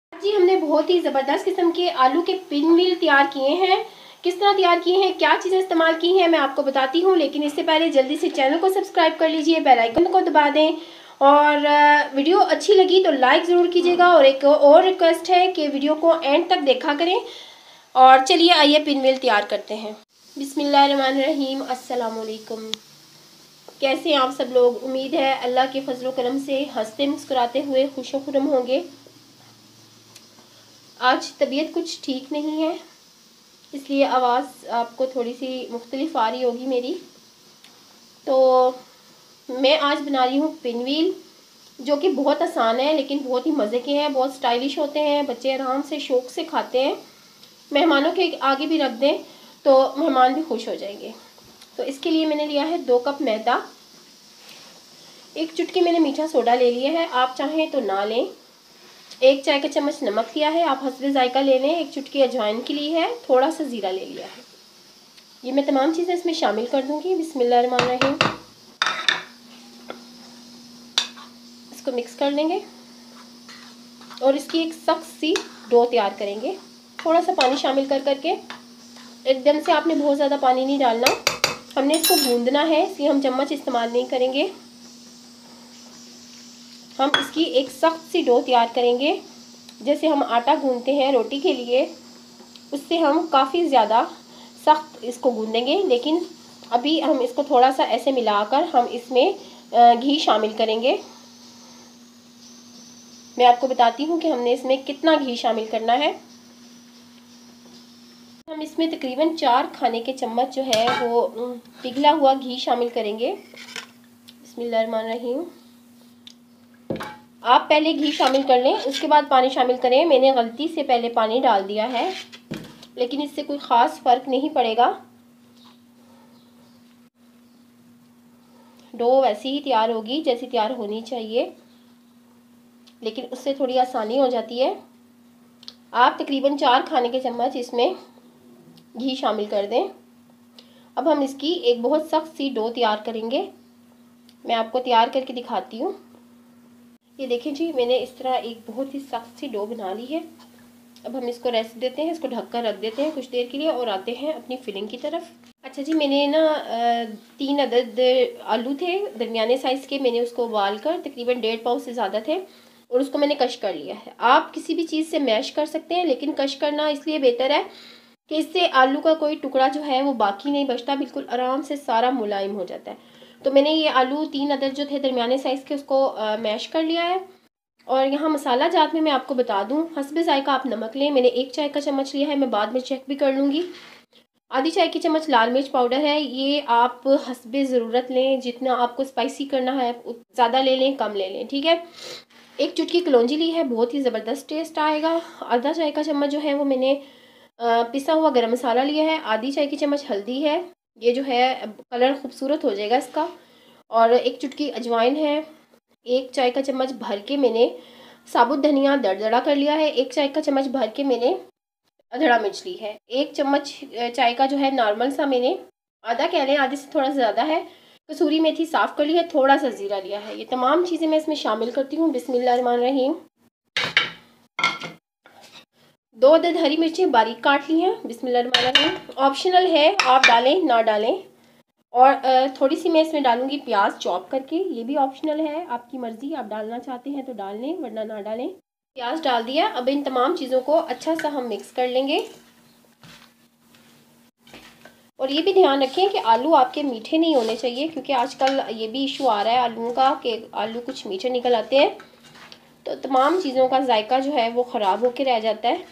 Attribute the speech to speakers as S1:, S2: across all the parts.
S1: जी हमने बहुत ही ज़बरदस्त किस्म के आलू के पिनव्हील तैयार किए हैं। किस तरह तैयार किए हैं, क्या चीज़ें इस्तेमाल की हैं, मैं आपको बताती हूँ। लेकिन इससे पहले जल्दी से चैनल को सब्सक्राइब कर लीजिए, बेल आइकन को दबा दें और वीडियो अच्छी लगी तो लाइक ज़रूर कीजिएगा। और एक और रिक्वेस्ट है कि वीडियो को एंड तक देखा करें। और चलिए आइए पिनव्हील तैयार करते हैं। बिस्मिल्लाहिर्रहमानिर्रहीम, अस्सलाम वालेकुम। कैसे हैं आप सब लोग? उम्मीद है अल्लाह के फजल करम से हंसते मुस्कुराते हुए खुशो खुरम होंगे। आज तबीयत कुछ ठीक नहीं है, इसलिए आवाज़ आपको थोड़ी सी मुख्तलिफ आ रही होगी मेरी। तो मैं आज बना रही हूँ पिनव्हील, जो कि बहुत आसान है लेकिन बहुत ही मज़े के हैं, बहुत स्टाइलिश होते हैं। बच्चे आराम से शौक़ से खाते हैं। मेहमानों के आगे भी रख दें तो मेहमान भी खुश हो जाएंगे। तो इसके लिए मैंने लिया है 2 कप मैदा, 1 चुटकी मैंने मीठा सोडा ले लिया है, आप चाहें तो ना लें। 1 चाय का चम्मच नमक लिया है, आप हस्बे जायका ले लें। 1 चुटकी अजवाइन की ली है, थोड़ा सा ज़ीरा ले लिया है। ये मैं तमाम चीज़ें इसमें शामिल कर दूंगी। बिस्मिल्लाहिर्रहमानिर्रहीम। इसको मिक्स कर लेंगे और इसकी एक सख्त सी डो तैयार करेंगे। थोड़ा सा पानी शामिल कर करके, एकदम से आपने बहुत ज़्यादा पानी नहीं डालना। हमने इसको गूंदना है, इसलिए हम चम्मच इस्तेमाल नहीं करेंगे। हम इसकी एक सख्त सी डो तैयार करेंगे, जैसे हम आटा गूंदते हैं रोटी के लिए, उससे हम काफ़ी ज़्यादा सख्त इसको गूंदेंगे। लेकिन अभी हम इसको थोड़ा सा ऐसे मिलाकर हम इसमें घी शामिल करेंगे। मैं आपको बताती हूँ कि हमने इसमें कितना घी शामिल करना है। हम इसमें तकरीबन 4 खाने के चम्मच जो है वो पिघला हुआ घी शामिल करेंगे। बिस्मिल्लाहिर्रहमानिर्रहीम। आप पहले घी शामिल कर लें, उसके बाद पानी शामिल करें। मैंने गलती से पहले पानी डाल दिया है, लेकिन इससे कोई ख़ास फ़र्क नहीं पड़ेगा। डो वैसी ही तैयार होगी जैसी तैयार होनी चाहिए, लेकिन उससे थोड़ी आसानी हो जाती है। आप तकरीबन 4 खाने के चम्मच इसमें घी शामिल कर दें। अब हम इसकी एक बहुत सख्त सी डो तैयार करेंगे। मैं आपको तैयार करके दिखाती हूँ। ये देखें जी, मैंने इस तरह एक बहुत ही सख्त सी डो बना ली है। अब हम इसको रेस्ट देते हैं, इसको ढककर रख देते हैं कुछ देर के लिए और आते हैं अपनी फिलिंग की तरफ। अच्छा जी, मैंने ना 3 अदद आलू थे दरमियाने साइज़ के, मैंने उसको उबाल कर तकरीबन 1.5 पाव से ज़्यादा थे और उसको मैंने कश कर लिया है। आप किसी भी चीज़ से मैश कर सकते हैं, लेकिन कश करना इसलिए बेहतर है कि इससे आलू का कोई टुकड़ा जो है वो बाकी नहीं बचता, बिल्कुल आराम से सारा मुलायम हो जाता है। तो मैंने ये आलू 3 अदद जो थे दरमियाने साइज़ के, उसको मैश कर लिया है। और यहाँ मसाला जात में मैं आपको बता दूँ, हस्बे जायका आप नमक लें। मैंने 1 चाय का चम्मच लिया है, मैं बाद में चेक भी कर लूँगी। आधी चाय की चम्मच लाल मिर्च पाउडर है, ये आप हस्बे ज़रूरत लें, जितना आपको स्पाइसी करना है ज़्यादा ले लें कम ले लें, ठीक है। 1 चुटकी कलौंजी ली है, बहुत ही ज़बरदस्त टेस्ट आएगा। आधा चाय का चम्मच जो है वो मैंने पिसा हुआ गरम मसाला लिया है। आधी चाय की चम्मच हल्दी है, ये जो है कलर खूबसूरत हो जाएगा इसका। और 1 चुटकी अजवाइन है। 1 चाय का चम्मच भर के मैंने साबुत धनिया दरदरा कर लिया है। 1 चाय का चम्मच भर के मैंने अधड़ा मिर्च ली है। 1 चम्मच चाय का जो है नॉर्मल सा, मैंने आधा कह लें, आधे से थोड़ा सा ज़्यादा है, कसूरी मेथी साफ़ कर ली है। थोड़ा सा ज़ीरा लिया है। ये तमाम चीज़ें मैं इसमें शामिल करती हूँ। बिस्मिल्लाहिर्रहमानिर्रहीम। 2 अदद हरी मिर्चें बारीक काट ली हैं। बिस्मिल्लाहिर्रहमानिर्रहीम। ऑप्शनल है, आप डालें ना डालें। और थोड़ी सी मैं इसमें डालूंगी प्याज चॉप करके, ये भी ऑप्शनल है, आपकी मर्ज़ी, आप डालना चाहते हैं तो डाल लें वरना ना डालें। प्याज डाल दिया। अब इन तमाम चीज़ों को अच्छा सा हम मिक्स कर लेंगे। और ये भी ध्यान रखें कि आलू आपके मीठे नहीं होने चाहिए, क्योंकि आजकल ये भी इशू आ रहा है आलूओं का कि आलू कुछ मीठे निकल आते हैं, तो तमाम चीज़ों का जायका जो है वो ख़राब होकर रह जाता है।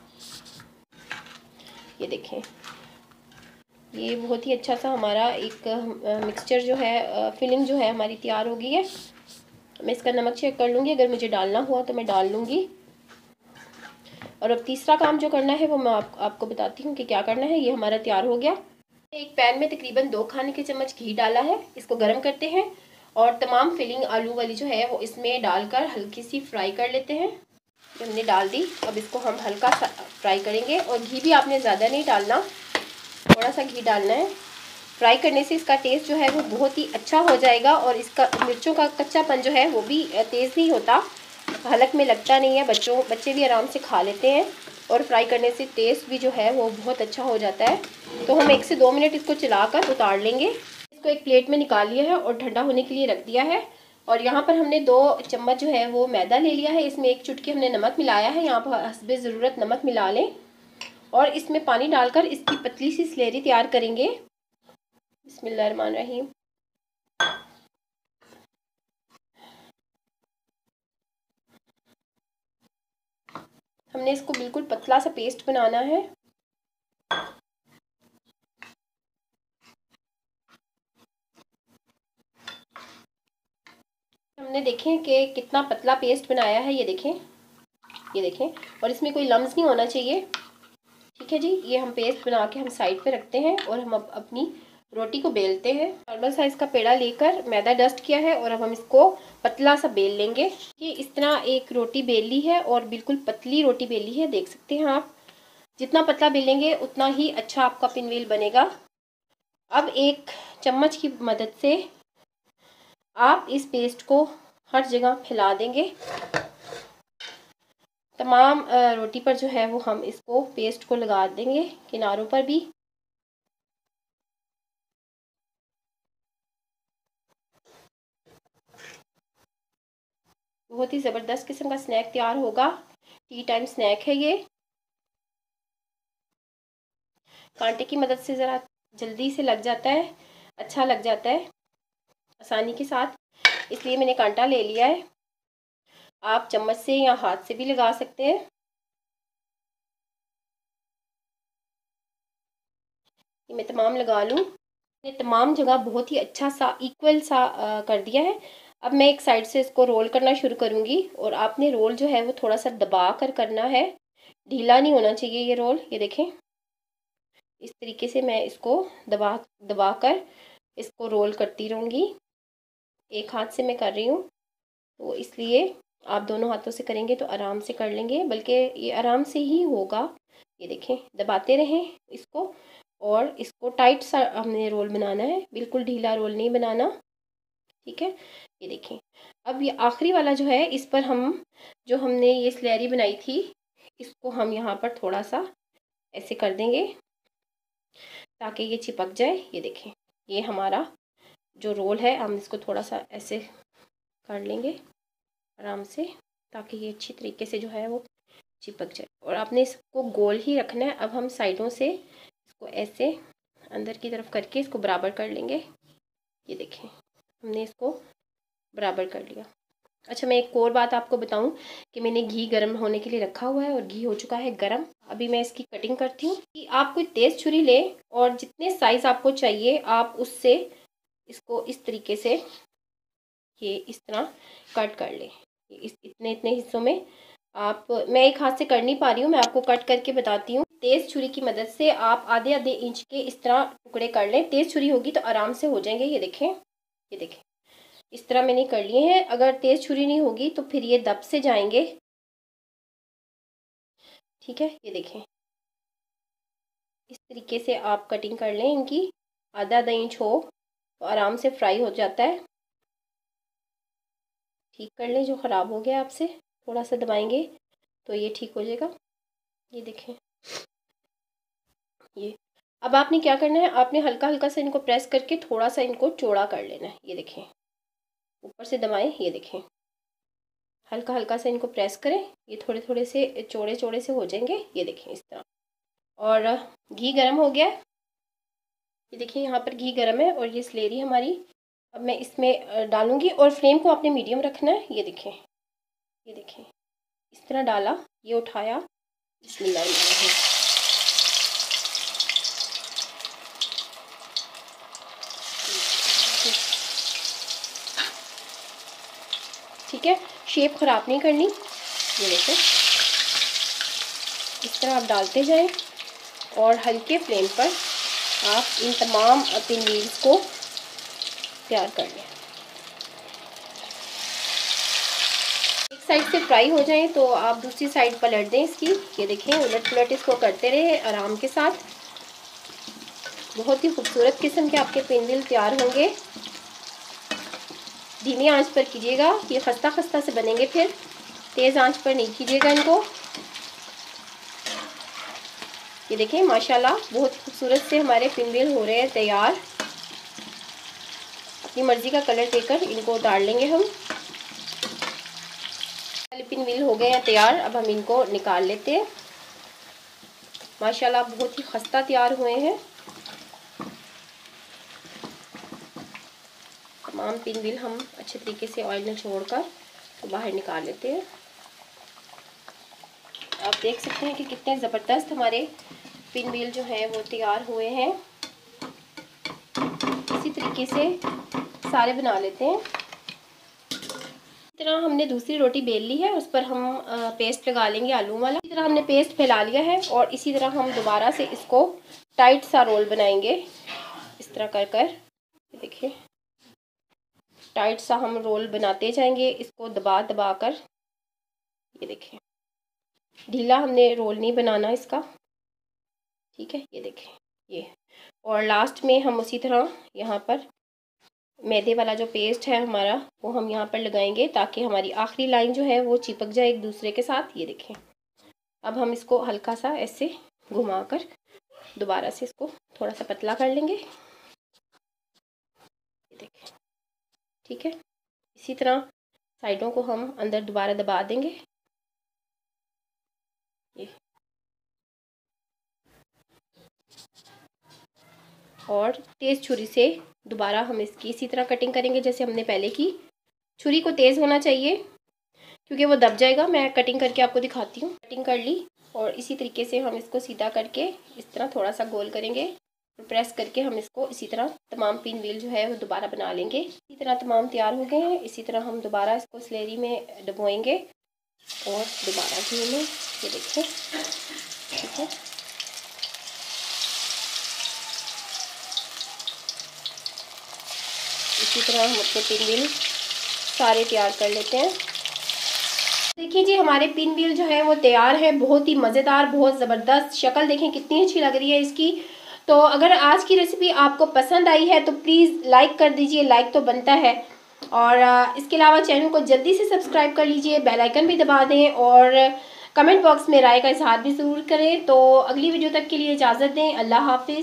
S1: ये देखें, ये बहुत ही अच्छा सा हमारा एक मिक्सचर जो है, फिलिंग जो है हमारी तैयार हो गई है। मैं इसका नमक चेक कर लूँगी, अगर मुझे डालना हुआ तो मैं डाल लूँगी। और अब तीसरा काम जो करना है वो मैं आपको बताती हूँ कि क्या करना है। ये हमारा तैयार हो गया। एक पैन में तकरीबन 2 खाने के चम्मच घी डाला है, इसको गर्म करते हैं और तमाम फिलिंग आलू वाली जो है वो इसमें डालकर हल्की सी फ्राई कर लेते हैं। ये हमने डाल दी, अब इसको हम हल्का सा फ्राई करेंगे। और घी भी आपने ज़्यादा नहीं डालना, थोड़ा सा घी डालना है। फ्राई करने से इसका टेस्ट जो है वो बहुत ही अच्छा हो जाएगा और इसका मिर्चों का कच्चापन जो है वो भी तेज़ नहीं होता। हलक में लगता नहीं है, बच्चे भी आराम से खा लेते हैं और फ्राई करने से टेस्ट भी जो है वो बहुत अच्छा हो जाता है। तो हम 1 से 2 मिनट इसको चलाकर उतार लेंगे। इसको एक प्लेट में निकाल लिया है और ठंडा होने के लिए रख दिया है। और यहाँ पर हमने 2 चम्मच जो है वो मैदा ले लिया है। इसमें 1 चुटकी हमने नमक मिलाया है, यहाँ पर हस्बे ज़रूरत नमक मिला लें। और इसमें पानी डालकर इसकी पतली सी स्लेरी तैयार करेंगे। बिस्मिल्लाहिर्रहमानिर्रहीम। हमने इसको बिल्कुल पतला सा पेस्ट बनाना है। हमने देखें कि कितना पतला पेस्ट बनाया है, ये देखें, ये देखें। और इसमें कोई लम्स नहीं होना चाहिए। ठीक है जी, ये हम पेस्ट बना के हम साइड पे रखते हैं और हम अब अपनी रोटी को बेलते हैं। नॉर्मल साइज़ का पेड़ा लेकर मैदा डस्ट किया है और अब हम इसको पतला सा बेल लेंगे। ये इस तरह एक रोटी बेल ली है और बिल्कुल पतली रोटी बेली है, देख सकते हैं आप। जितना पतला बेलेंगे उतना ही अच्छा आपका पिनव्हील बनेगा। अब 1 चम्मच की मदद से आप इस पेस्ट को हर जगह फैला देंगे। तमाम रोटी पर जो है वो हम इसको पेस्ट को लगा देंगे, किनारों पर भी। बहुत ही ज़बरदस्त किस्म का स्नैक तैयार होगा। टी टाइम स्नैक है ये। कांटे की मदद से ज़रा जल्दी से लग जाता है, अच्छा लग जाता है आसानी के साथ, इसलिए मैंने कांटा ले लिया है। आप चम्मच से या हाथ से भी लगा सकते हैं। ये मैं तमाम लगा लूँ। मैंने तमाम जगह बहुत ही अच्छा सा इक्वल सा कर दिया है। अब मैं एक साइड से इसको रोल करना शुरू करूँगी और आपने रोल जो है वो थोड़ा सा दबा कर करना है, ढीला नहीं होना चाहिए ये रोल। ये देखें, इस तरीके से मैं इसको दबा कर इसको रोल करती रहूँगी। एक हाथ से मैं कर रही हूँ, तो इसलिए आप दोनों हाथों से करेंगे तो आराम से कर लेंगे, बल्कि ये आराम से ही होगा। ये देखें, दबाते रहें इसको और इसको टाइट सा हमने रोल बनाना है, बिल्कुल ढीला रोल नहीं बनाना। ठीक है, ये देखें। अब ये आखिरी वाला जो है, इस पर हम जो हमने ये स्लैरी बनाई थी इसको हम यहाँ पर थोड़ा सा ऐसे कर देंगे ताकि ये चिपक जाए। ये देखें, ये हमारा जो रोल है हम इसको थोड़ा सा ऐसे कर लेंगे आराम से ताकि ये अच्छी तरीके से जो है वो चिपक जाए। और आपने इसको गोल ही रखना है। अब हम साइडों से इसको ऐसे अंदर की तरफ करके इसको बराबर कर लेंगे। ये देखें, हमने इसको बराबर कर लिया। अच्छा, मैं एक और बात आपको बताऊं कि मैंने घी गर्म होने के लिए रखा हुआ है और घी हो चुका है गर्म। अभी मैं इसकी कटिंग करती हूँ। कि आप कोई तेज़ छुरी लें और जितने साइज़ आपको चाहिए आप उससे इसको इस तरीके से ये इस तरह कट कर लें। इस इतने इतने हिस्सों में आप, मैं एक हाथ से कर नहीं पा रही हूँ, मैं आपको कट करके बताती हूँ। तेज़ छुरी की मदद से आप आधे आधे इंच के इस तरह टुकड़े कर लें। तेज़ छुरी होगी तो आराम से हो जाएंगे। ये देखें, ये देखें, इस तरह मैंने कर लिए हैं। अगर तेज़ छुरी नहीं होगी तो फिर ये दब से जाएंगे। ठीक है, ये देखें, इस तरीके से आप कटिंग कर लें इनकी। आधा आधा इंच हो तो आराम से फ्राई हो जाता है। ठीक कर लें, जो ख़राब हो गया आपसे थोड़ा सा दबाएंगे तो ये ठीक हो जाएगा। ये देखें, ये अब आपने क्या करना है, आपने हल्का हल्का सा इनको प्रेस करके थोड़ा सा इनको चौड़ा कर लेना है। ये देखें, ऊपर से दबाएं। ये देखें, हल्का हल्का सा इनको प्रेस करें, ये थोड़े थोड़े से चौड़े चौड़े से हो जाएंगे। ये देखें इस तरह। और घी गर्म हो गया है। ये देखिए, यहाँ पर घी गर्म है और ये स्लेरी हमारी अब मैं इसमें डालूंगी। और फ्लेम को आपने मीडियम रखना है। ये देखें, ये देखें, इस तरह डाला, ये उठाया, बिस्मिल्लाह। ठीक है, शेप ख़राब नहीं करनी। ये देखें, इस तरह आप डालते जाएं और हल्के फ्लेम पर आप इन तमाम पिनव्हील्स को तैयार कर लें। एक साइड से फ्राई हो जाएं तो आप दूसरी साइड पलट दें इसकी। ये देखें, उलट पुलट इसको करते रहे आराम के साथ। बहुत ही खूबसूरत किस्म के आपके पिनव्हील तैयार होंगे। धीमी आंच पर कीजिएगा, ये खस्ता खस्ता से बनेंगे फिर। तेज़ आंच पर नहीं कीजिएगा इनको। ये देखिए माशाल्लाह बहुत खूबसूरत से हमारे पिनव्हील हो रहे हैं तैयार। अपनी मर्ज़ी का कलर देकर इनको उतार लेंगे हम। पिनव्हील हो गए हैं तैयार, अब हम इनको निकाल लेते हैं। माशाल्लाह बहुत ही खस्ता तैयार हुए हैं। तमाम पिनव्हील हम अच्छे तरीके से ऑयल में छोड़कर तो बाहर निकाल लेते हैं। आप देख सकते हैं कि कितने ज़बरदस्त हमारे पिनव्हील जो है वो तैयार हुए हैं। इसी तरीके से सारे बना लेते हैं। इस तरह हमने दूसरी रोटी बेल ली है, उस पर हम पेस्ट लगा लेंगे आलू वाला। इसी तरह हमने पेस्ट फैला लिया है और इसी तरह हम दोबारा से इसको टाइट सा रोल बनाएंगे। इस तरह कर कर देखिए टाइट सा हम रोल बनाते जाएंगे, इसको दबा दबा कर। ये देखिए ढीला हमने रोल नहीं बनाना इसका, ठीक है। ये देखें ये, और लास्ट में हम उसी तरह यहाँ पर मैदे वाला जो पेस्ट है हमारा वो हम यहाँ पर लगाएंगे ताकि हमारी आखिरी लाइन जो है वो चिपक जाए एक दूसरे के साथ। ये देखें अब हम इसको हल्का सा ऐसे घुमाकर दोबारा से इसको थोड़ा सा पतला कर लेंगे। ये देखें ठीक है। इसी तरह साइडों को हम अंदर दोबारा दबा देंगे। ये और तेज़ छुरी से दोबारा हम इसकी इसी तरह कटिंग करेंगे जैसे हमने पहले की। छुरी को तेज़ होना चाहिए क्योंकि वो दब जाएगा। मैं कटिंग करके आपको दिखाती हूँ। कटिंग कर ली और इसी तरीके से हम इसको सीधा करके इस तरह थोड़ा सा गोल करेंगे और प्रेस करके हम इसको इसी तरह तमाम पिनव्हील जो है वो दोबारा बना लेंगे। इसी तरह तमाम तैयार हो गए हैं। इसी तरह हम दोबारा इसको स्लेरी में डुबोएंगे और दोबारा घी में। ये देखिए ठीक है। इसी तरह हम अपने पिनव्हील सारे तैयार कर लेते हैं। देखिए जी हमारे पिनव्हील जो है वो तैयार है। बहुत ही मज़ेदार, बहुत ज़बरदस्त। शक्ल देखें कितनी अच्छी लग रही है इसकी। तो अगर आज की रेसिपी आपको पसंद आई है तो प्लीज़ लाइक कर दीजिए, लाइक तो बनता है। और इसके अलावा चैनल को जल्दी से सब्सक्राइब कर लीजिए, बेल आइकन भी दबा दें और कमेंट बॉक्स में राय का इजहार भी ज़रूर करें। तो अगली वीडियो तक के लिए इजाज़त दें। अल्लाह हाफिज़।